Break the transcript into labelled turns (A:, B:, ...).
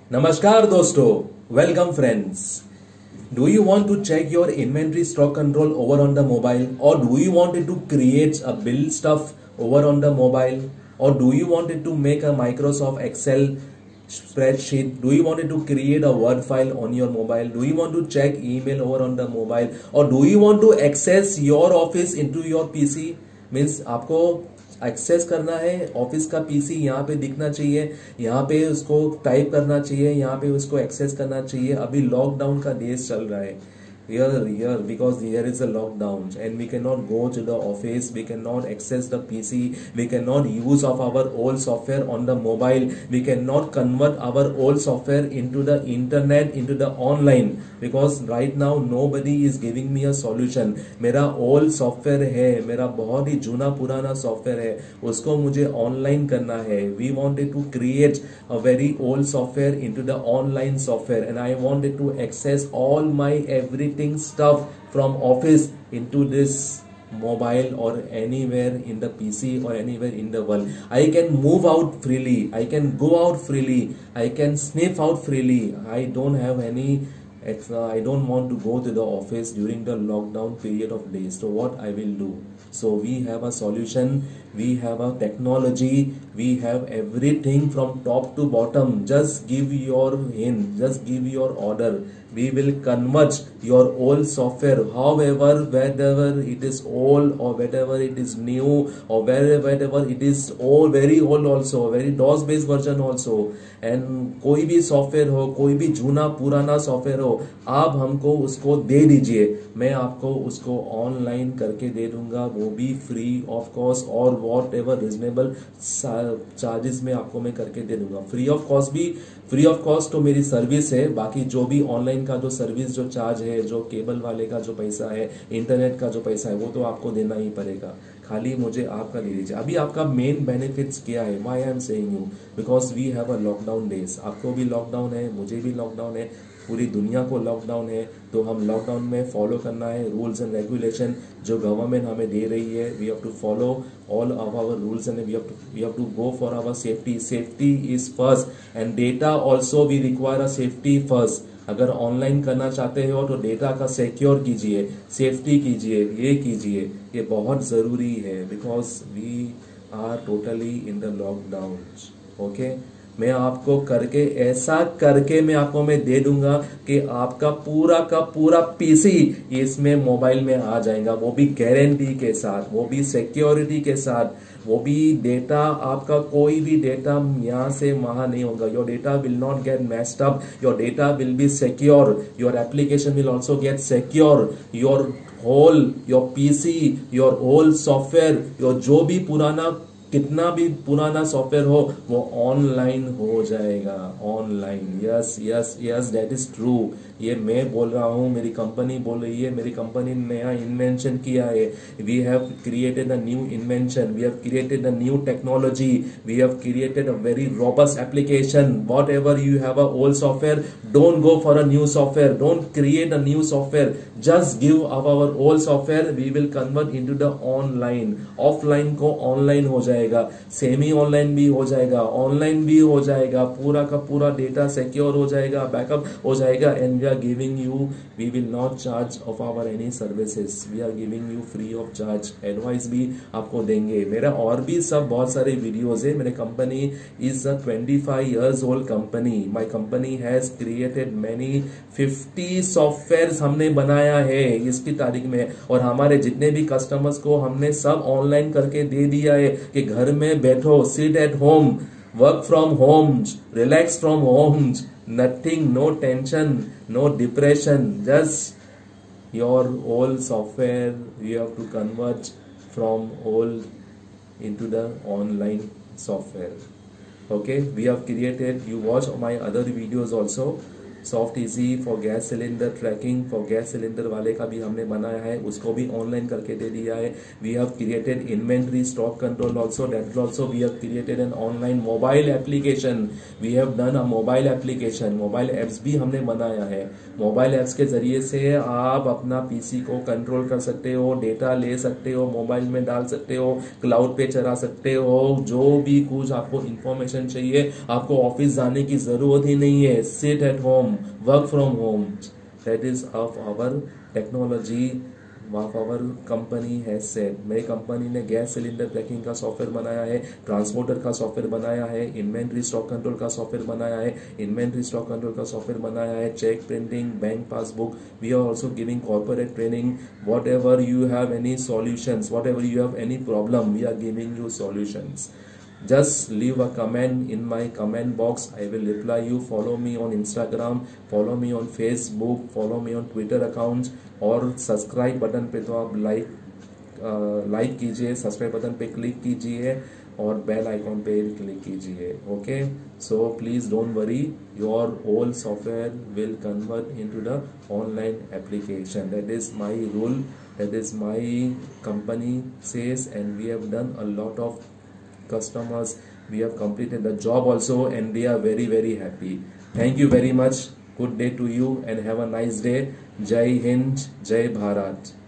A: नमस्कार दोस्तों, welcome friends. Do you want to check your inventory stock control over on the mobile, or do you want it to create a build stuff over on the mobile, or do you want it to make a Microsoft Excel spreadsheet? Do you want it to create a Word file on your mobile? Do you want to check email over on the mobile, or do you want to access your office into your PC? Means आपको access करना है office का PC, यहाँ पे दिखना चाहिए, यहाँ पे उसको टाइप करना चाहिए, यहाँ पे उसको एक्सेस करना चाहिए. अभी लॉकडाउन का डेज चल रहा है here because here is a lockdown and we cannot go to the office, we cannot access the PC, we cannot use of our old software on the mobile, we cannot convert our old software into the internet, into the online, because right now nobody is giving me a solution. मेरा old software है, मेरा बहुत ही जुना पुराना software है, उसको मुझे online करना है. We wanted to create a very old software into the online software and I wanted to access all my everything stuff from office into this mobile or anywhere in the PC or anywhere in the world. I can move out freely, I can go out freely, I can sniff out freely. I don't have any extra, I don't want to go to the office during the lockdown period of days. So what I will do? So we have a solution, we have a technology, we have everything from top to bottom. Just give your hint, just give your order. We will convert your old software, however, whether it is old or whether it is new or whether it is old, very old also, very DOS based version also, and कोई भी software हो, कोई भी जूना पुराना software हो, आप हमको उसको दे दीजिए, मैं आपको उसको ऑनलाइन करके दे दूंगा, वो भी फ्री ऑफ कॉस्ट और वॉट एवर रिजनेबल चार्जेस में आपको मैं करके दे दूंगा. फ्री ऑफ कॉस्ट भी, फ्री ऑफ कॉस्ट तो मेरी सर्विस है, बाकी जो भी ऑनलाइन का जो सर्विस जो चार्ज है, जो केबल वाले का जो पैसा है, इंटरनेट का जो पैसा है, वो तो आपको देना ही पड़ेगा. खाली मुझे आपका दे दीजिए. अभी आपका मेन बेनिफिट्स क्या है? Why I am saying you, because we have a lockdown days. आपको भी लॉकडाउन है, मुझे भी लॉकडाउन है, पूरी दुनिया को लॉकडाउन है. तो हम लॉकडाउन में फॉलो करना है रूल्स एंड रेगुलेशन जो गवर्नमेंट हमें दे रही है. We have to follow all of our rules and we have to go for our safety. Safety is first and data also we require a safety first. अगर online करना चाहते हो तो डेटा का सिक्योर कीजिए, सेफ्टी कीजिए, ये कीजिए, ये बहुत जरूरी है because we are totally in the lockdown. Okay, मैं आपको करके ऐसा करके मैं दे दूंगा कि आपका पूरा का पूरा पीसी इसमें मोबाइल में आ जाएगा, वो भी गारंटी के साथ, वो भी सिक्योरिटी के साथ, वो भी डेटा आपका कोई भी डेटा यहाँ से वहां नहीं होगा. Your data will not get messed up, your data will be secure, your application will also get secure, your whole your PC, your whole software, your जो भी पुराना कितना भी पुराना सॉफ्टवेयर हो वो ऑनलाइन हो जाएगा. Online, yes yes yes, that is true. ये मैं बोल रहा हूँ, मेरी कंपनी बोल रही है, मेरी कंपनी ने नया इन्वेंशन किया है. We have created a new invention, we have created a new technology, we have created a very robust application. Whatever you have a old software, don't go for a new software, don't create a new software, just give our old software. We will convert into the online. Offline को online हो जाएगा, semi online भी हो जाएगा, online भी हो जाएगा, पूरा का पूरा डेटा सिक्योर हो जाएगा, बैकअप हो जाएगा. And we are giving you, we will not charge of our any services, we are giving you free of charge. Advice भी आपको देंगे. मेरा और भी सब बहुत सारे वीडियोज है. मेरे company is a 25 years old company. My company has created many 50 software हमने बनाया है इसकी तारीख में, और हमारे जितने भी कस्टमर्स को हमने सब ऑनलाइन करके दे दिया है कि घर में बैठो, sit at home, work from home, relax from home, nothing, no tension, no depression, just your old software you have to convert from old into the online software. Okay, we have created, you watch my other videos also, soft easy for gas cylinder tracking, for gas cylinder वाले का भी हमने बनाया है, उसको भी online करके दे दिया है। We have created inventory stock control also, that also we have created an online mobile application, we have done a mobile application, mobile apps भी हमने बनाया है। मोबाइल एप्स के जरिए से आप अपना पीसी को कंट्रोल कर सकते हो, डेटा ले सकते हो, मोबाइल में डाल सकते हो, क्लाउड पे चला सकते हो, जो भी कुछ आपको इंफॉर्मेशन चाहिए, आपको ऑफिस जाने की जरूरत ही नहीं है। Sit at home, work from home, that is of our technology, of our company है सेट। मेरी कंपनी ने गैस सिलेंडर ट्रैकिंग का सॉफ्टवेयर बनाया है, ट्रांसपोर्टर का सॉफ्टवेयर बनाया है, इन्वेंट्री स्टॉक कंट्रोल का सॉफ्टवेयर बनाया है, इन्वेंट्री स्टॉक कंट्रोल का सॉफ्टवेयर बनाया है, cheque printing, bank passbook. We are also giving corporate training. Whatever you have any solutions, whatever you have any problem, we are giving you solutions. Just leave a comment in my comment box. I will reply you. Follow me on Instagram, follow me on Facebook, follow me on Twitter accounts, और subscribe button पे तो आप like कीजिए, subscribe button पे click कीजिए और bell icon पे click कीजिए. Okay, so please don't worry, your old software will convert into the online application. That is my rule, that is my company says, and we have done a lot of customers. We have completed the job also, and they are very very happy. Thank you very much. Good day to you and have a nice day. Jai Hind, Jai Bharat.